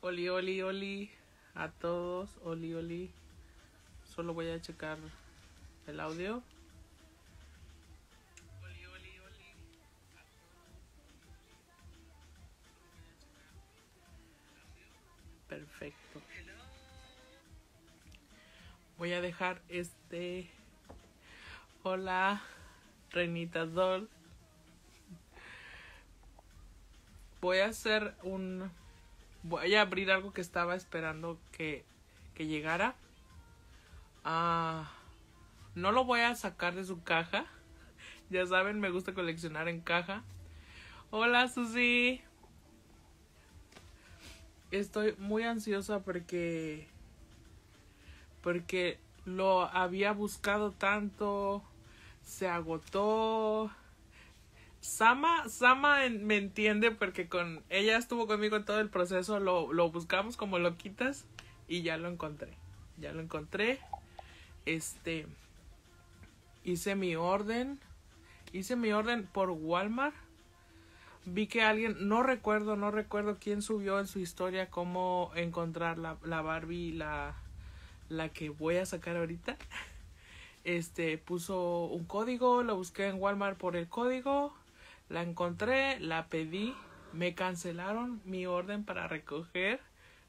Oli, oli, oli a todos, oli, oli. Solo voy a checar el audio. Oli, oli, oli. Perfecto. Voy a dejar Hola, Reinita Doll. Voy a abrir algo que estaba esperando que llegara. No lo voy a sacar de su caja. Ya saben, me gusta coleccionar en caja. Hola, Susi. Estoy muy ansiosa porque lo había buscado tanto. Se agotó. Sama me entiende porque ella estuvo conmigo en todo el proceso. Lo buscamos como loquitas y ya lo encontré. Hice mi orden por Walmart. Vi que alguien, no recuerdo quién subió en su historia cómo encontrar la Barbie, la que voy a sacar ahorita. Puso un código, lo busqué en Walmart por el código, la encontré, la pedí, me cancelaron mi orden para recoger.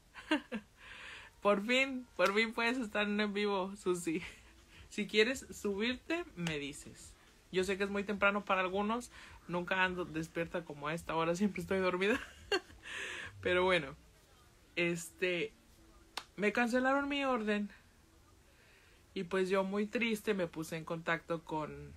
Por fin puedes estar en vivo, Susi. Si quieres subirte, me dices. Yo sé que es muy temprano para algunos, nunca ando despierta como a esta hora, siempre estoy dormida. Pero bueno, me cancelaron mi orden. Y pues yo muy triste me puse en contacto con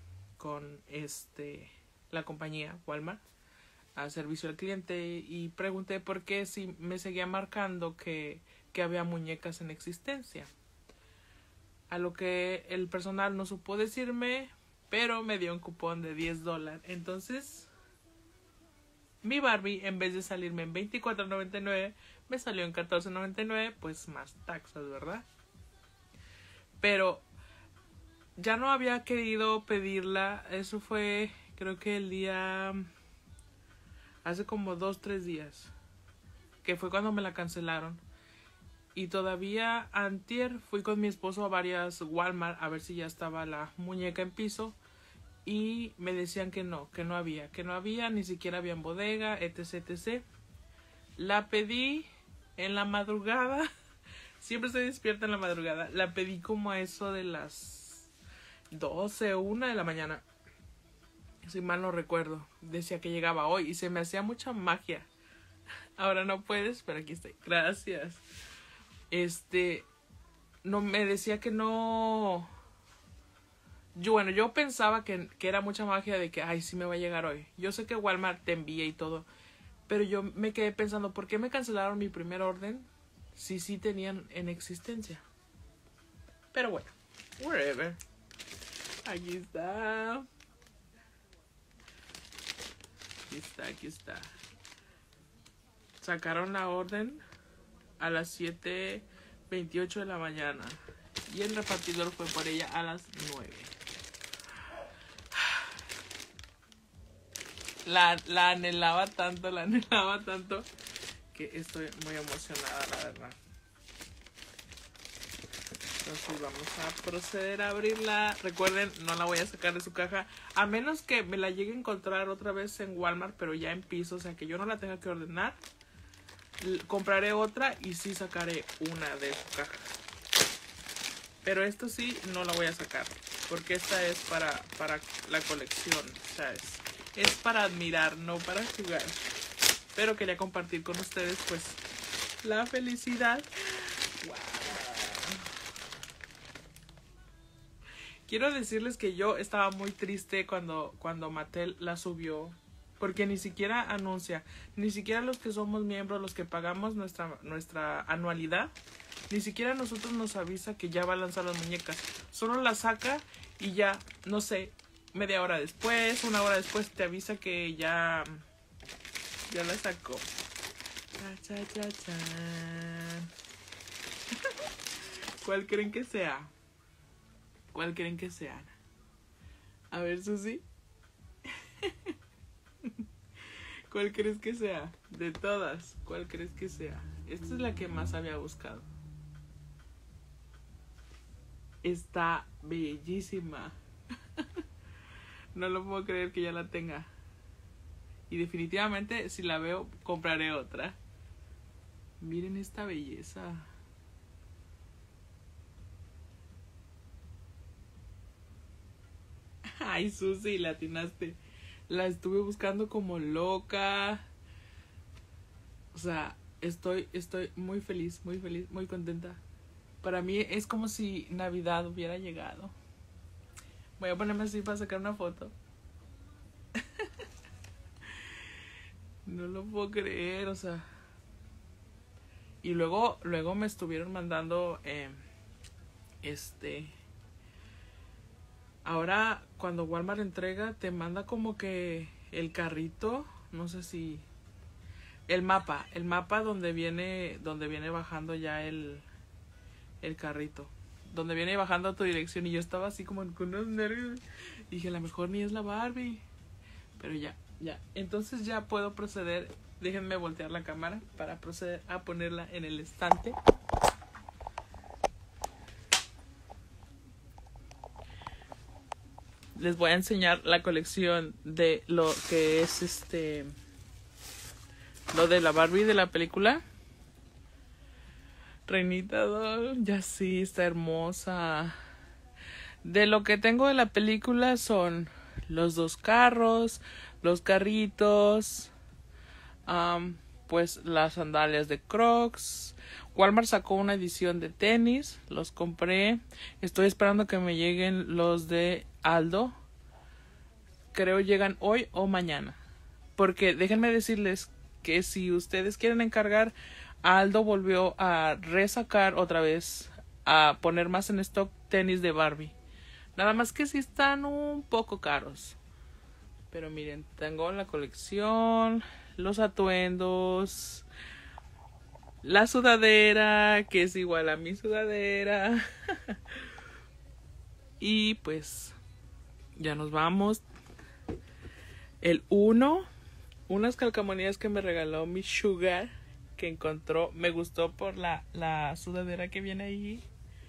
la compañía Walmart a servicio al cliente y pregunté por qué si me seguía marcando que había muñecas en existencia. A lo que el personal no supo decirme, pero me dio un cupón de $10. Entonces, mi Barbie, en vez de salirme en $24.99, me salió en $14.99, pues más taxas, ¿verdad? Pero ya no había querido pedirla. Eso fue, creo que el día... hace como 2-3 días. Que fue cuando me la cancelaron. Y todavía antier fui con mi esposo a varias Walmart a ver si ya estaba la muñeca en piso. Y me decían que no había, ni siquiera había en bodega, etc. La pedí en la madrugada. Siempre estoy despierta en la madrugada. La pedí como a eso de las 12 o 1 de la mañana. Si mal no recuerdo. Decía que llegaba hoy y se me hacía mucha magia. Ahora no puedes, pero aquí estoy. Gracias. No me decía que no. Yo pensaba que era mucha magia de que, ay, sí me va a llegar hoy. Yo sé que Walmart te envía y todo. Pero yo me quedé pensando, ¿por qué me cancelaron mi primer orden? Si sí tenían en existencia. Pero bueno, whatever. Aquí está. Aquí está. Sacaron la orden a las 7:28 de la mañana. Y el repartidor fue por ella a las 9. La anhelaba tanto que estoy muy emocionada, la verdad. Entonces vamos a proceder a abrirla. Recuerden, no la voy a sacar de su caja, a menos que me la llegue a encontrar otra vez en Walmart, pero ya en piso, o sea que yo no la tenga que ordenar. Compraré otra y sí sacaré una de su caja. Pero esto sí no la voy a sacar, porque esta es para la colección, ¿sabes? Es para admirar, no para jugar. Pero quería compartir con ustedes pues la felicidad. Wow. Quiero decirles que yo estaba muy triste cuando Mattel la subió, porque ni siquiera anuncia, ni siquiera los que somos miembros, los que pagamos nuestra anualidad, ni siquiera a nosotros nos avisa que ya va a lanzar las muñecas. Solo la saca y ya, no sé, media hora después, 1 hora después te avisa que ya la sacó. ¿Cuál creen que sea? ¿Cuál creen que sea? A ver, Susi. ¿Cuál crees que sea? De todas, ¿cuál crees que sea? Esta es la que más había buscado. Está bellísima. No lo puedo creer que ya la tenga. Y definitivamente, si la veo, compraré otra. Miren esta belleza. Ay, Susi, la atinaste. La estuve buscando como loca. O sea, estoy muy feliz, muy contenta. Para mí es como si Navidad hubiera llegado. Voy a ponerme así para sacar una foto. No lo puedo creer, o sea. Y luego me estuvieron mandando ahora cuando Walmart entrega te manda como que el carrito, no sé si el mapa donde viene bajando ya el carrito, donde viene bajando a tu dirección, y yo estaba así como con unos nervios. Y dije, a lo mejor ni es la Barbie. Pero ya. Entonces ya puedo proceder. Déjenme voltear la cámara para proceder a ponerla en el estante. Les voy a enseñar la colección de lo que es lo de la Barbie de la película. Reinita Doll, ya sí, está hermosa. De lo que tengo de la película son los 2 carros, los carritos, pues las sandalias de Crocs. Walmart sacó una edición de tenis, los compré. Estoy esperando que me lleguen los de Aldo. Creo llegan hoy o mañana. Porque déjenme decirles que si ustedes quieren encargar, Aldo volvió a resacar otra vez, a poner más en stock tenis de Barbie. Nada más que sí están un poco caros. Pero miren, tengo la colección, los atuendos, la sudadera, que es igual a mi sudadera. Y pues ya nos vamos. El 1, unas calcamonías que me regaló mi Sugar, que encontró, me gustó por la sudadera que viene ahí.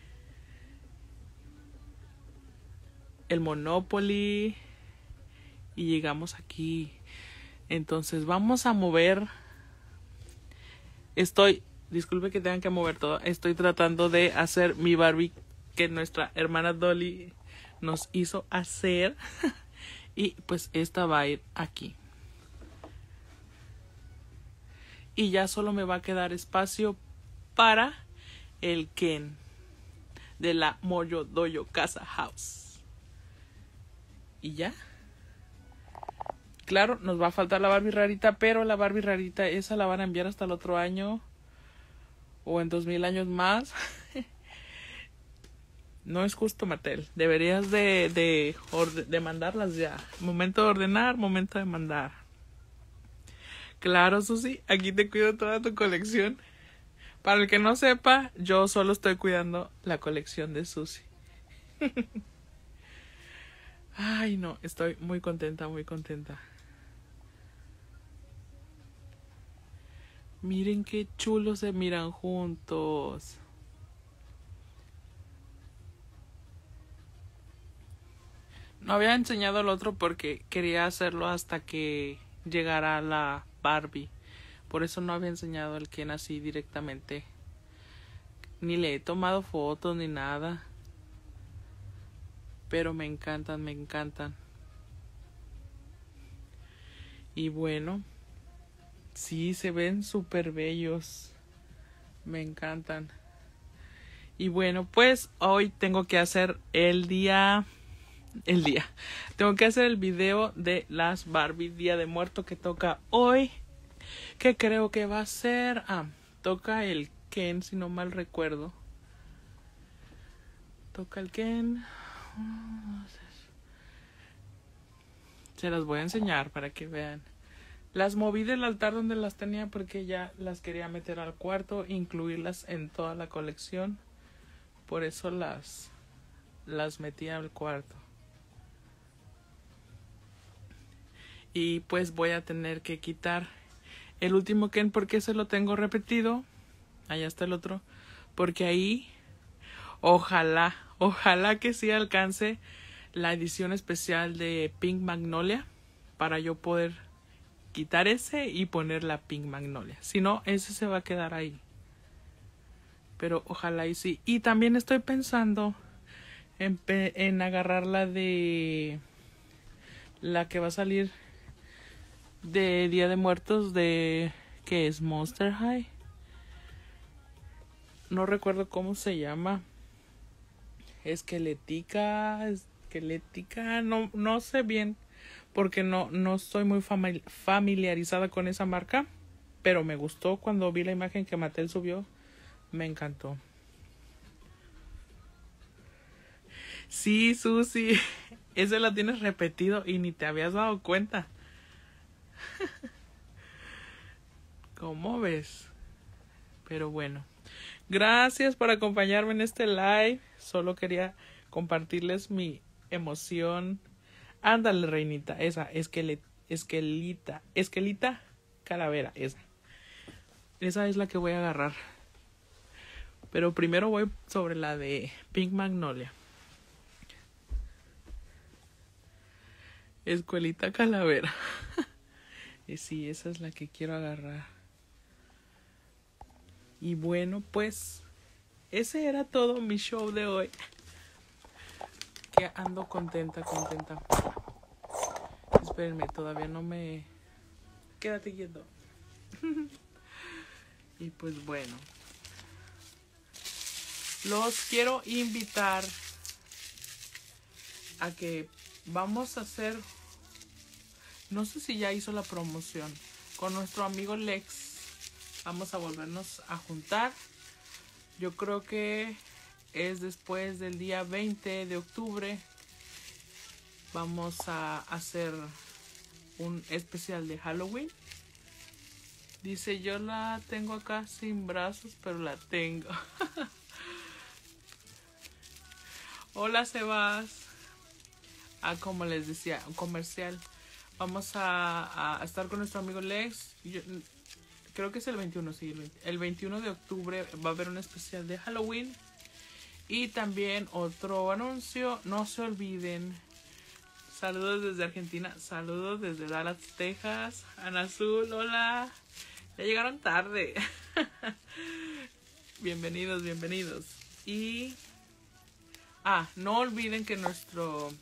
El Monopoly. Y llegamos aquí. Entonces vamos a mover. Disculpe que tengan que mover todo. Estoy tratando de hacer mi Barbie que nuestra hermana Dolly nos hizo hacer. Y pues esta va a ir aquí. Y ya solo me va a quedar espacio para el Ken de la Moyo Doyo Casa House. Y ya. Claro, nos va a faltar la Barbie rarita, pero la Barbie rarita esa la van a enviar hasta el otro año o en 2000 años más. No es justo, Mattel. Deberías de mandarlas ya. Momento de ordenar, momento de mandar. Claro, Susi, aquí te cuido toda tu colección. Para el que no sepa, yo solo estoy cuidando la colección de Susi. Ay, no, estoy muy contenta, muy contenta. Miren qué chulos se miran juntos. No había enseñado el otro porque quería hacerlo hasta que llegara la Barbie. Por eso no había enseñado el Ken así directamente. Ni le he tomado fotos ni nada. Pero me encantan, me encantan. Y bueno, sí, se ven súper bellos. Me encantan. Y bueno, pues hoy tengo que hacer tengo que hacer el video de las Barbie Día de Muerto que toca hoy. Que creo que va a ser... toca el Ken, si no mal recuerdo. Toca el Ken. Se las voy a enseñar para que vean. Las moví del altar donde las tenía porque ya las quería meter al cuarto, incluirlas en toda la colección. Por eso las metí al cuarto. Y pues voy a tener que quitar el último Ken porque se lo tengo repetido. allá está el otro, porque ahí ojalá que sí alcance la edición especial de Pink Magnolia para yo poder quitar ese y poner la Pink Magnolia. Si no, ese se va a quedar ahí. Pero ojalá y sí. Y también estoy pensando en agarrar la de la que va a salir de Día de Muertos de que es Monster High. No recuerdo cómo se llama. Esquelética, no sé bien porque no estoy muy familiarizada con esa marca, pero me gustó cuando vi la imagen que Mattel subió, me encantó. Sí, Susi, ese la tienes repetido y ni te habías dado cuenta. ¿Cómo ves? Pero bueno, gracias por acompañarme en este live. Solo quería compartirles mi emoción. Ándale, reinita, esa, esquelita calavera, esa. Esa es la que voy a agarrar. Pero primero voy sobre la de Pink Magnolia. Escuelita calavera. Y sí, esa es la que quiero agarrar. Y bueno, pues ese era todo mi show de hoy. Que ando contenta. Espérenme, todavía no me... Quédate quieto. Y pues bueno, los quiero invitar a que vamos a hacer, no sé si ya hizo la promoción, con nuestro amigo Lex. Vamos a volvernos a juntar. Yo creo que es después del día 20 de octubre. Vamos a hacer un especial de Halloween. Dice, yo la tengo acá sin brazos, pero la tengo. Hola, Sebas. Como les decía, un comercial. Vamos a estar con nuestro amigo Lex. Creo que es el 21, sí. El 21 de octubre va a haber un especial de Halloween. Y también otro anuncio. No se olviden. Saludos desde Argentina. Saludos desde Dallas, Texas. Ana Azul, hola. Ya llegaron tarde. Bienvenidos. Y... no olviden que nuestro...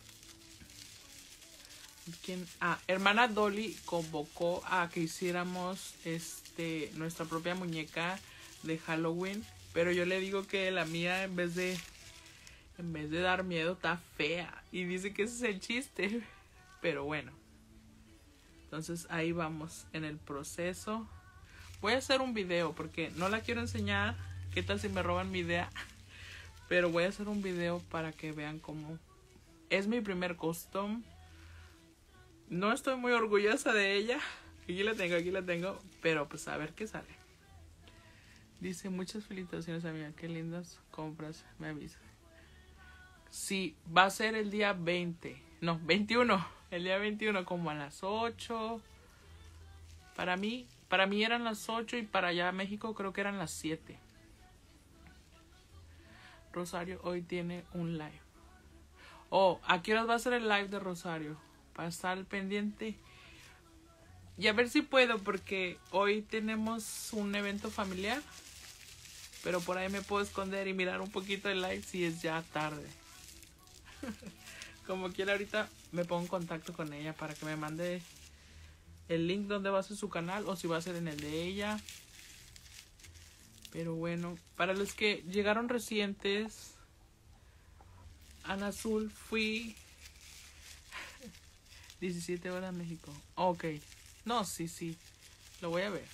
hermana Dolly convocó a que hiciéramos nuestra propia muñeca de Halloween. Pero yo le digo que la mía en vez de dar miedo está fea. Y dice que ese es el chiste. Pero bueno. Entonces ahí vamos en el proceso. Voy a hacer un video porque no la quiero enseñar. ¿Qué tal si me roban mi idea? Pero voy a hacer un video para que vean cómo es mi primer custom. No estoy muy orgullosa de ella. Aquí la tengo. Pero pues a ver qué sale. Dice, muchas felicitaciones, amiga. Qué lindas compras. Me avisa. Sí, va a ser el día 20. No, 21. El día 21 como a las 8. Para mí eran las 8 y para allá México creo que eran las 7. Rosario hoy tiene un live. ¿A qué horas va a ser el live de Rosario? Para estar al pendiente. Y a ver si puedo porque hoy tenemos un evento familiar. Pero por ahí me puedo esconder y mirar un poquito el live si es ya tarde. Como quiera, ahorita me pongo en contacto con ella para que me mande el link donde va a ser su canal o si va a ser en el de ella. Pero bueno, para los que llegaron recientes, Ana Azul, fui 17 horas México. Ok, no, sí, lo voy a ver.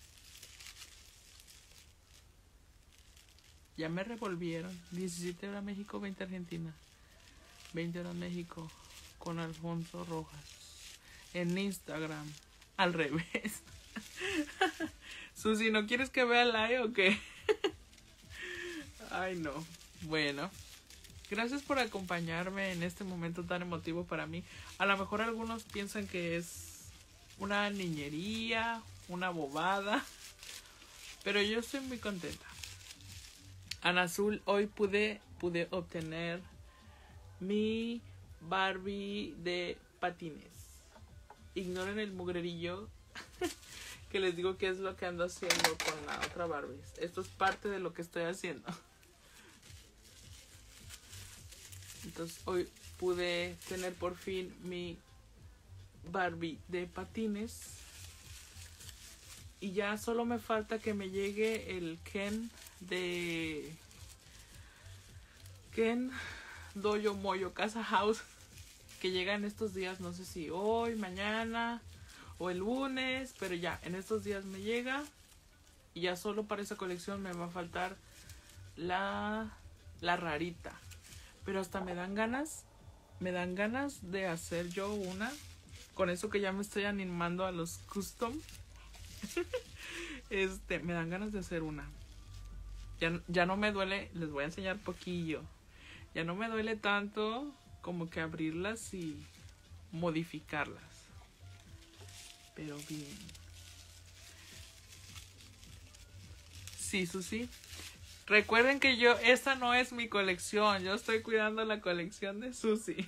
Ya me revolvieron. 17 horas México, 20 Argentina. 20 horas México con Alfonso Rojas. En Instagram. Al revés. Susi, ¿no quieres que vea el live o qué? Ay, no. Bueno. Gracias por acompañarme en este momento tan emotivo para mí. A lo mejor algunos piensan que es una niñería, una bobada. Pero yo estoy muy contenta. Ana Azul, hoy pude obtener mi Barbie de patines. Ignoren el mugrerillo que les digo que es lo que ando haciendo con la otra Barbie. Esto es parte de lo que estoy haciendo. Entonces hoy pude tener por fin mi Barbie de patines. Y ya solo me falta que me llegue el Ken de Ken Doyo Moyo Casa House, que llega en estos días, no sé si hoy, mañana o el lunes, pero ya en estos días me llega. Y ya solo para esa colección me va a faltar la rarita. Pero hasta me dan ganas de hacer yo una. Con eso que ya me estoy animando a los custom. Me dan ganas de hacer una. Ya no me duele, les voy a enseñar poquillo. Ya no me duele tanto como que abrirlas y modificarlas. Pero bien. Sí, Susi. Recuerden que esta no es mi colección. Yo estoy cuidando la colección de Susi.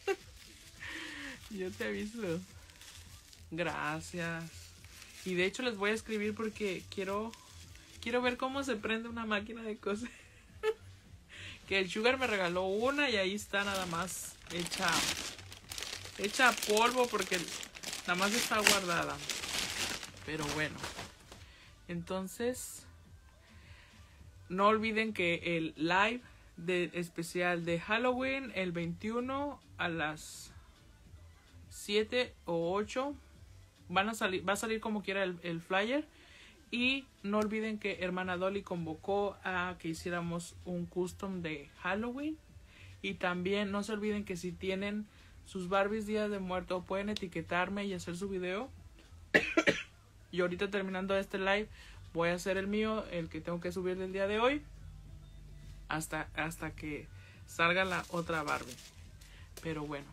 Yo te aviso. Gracias. Y de hecho les voy a escribir porque quiero ver cómo se prende una máquina de coser. Que el Sugar me regaló una y ahí está nada más hecha polvo porque nada más está guardada. Pero bueno. Entonces, no olviden que el live especial de Halloween el 21 a las 7 o 8 va a salir como quiera el flyer. Y no olviden que Hermana Dolly convocó a que hiciéramos un custom de Halloween. Y también no se olviden que si tienen sus Barbies Día de Muerto pueden etiquetarme y hacer su video. Y ahorita terminando este live voy a hacer el mío, el que tengo que subir del día de hoy, hasta que salga la otra Barbie. Pero bueno,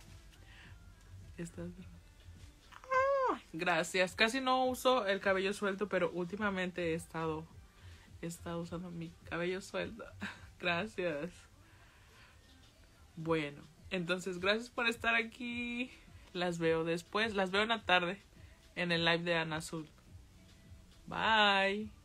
gracias. Casi no uso el cabello suelto, pero últimamente he estado usando mi cabello suelto. Gracias. Bueno, entonces gracias por estar aquí. Las veo después, las veo en la tarde en el live de Ana Azul. Bye.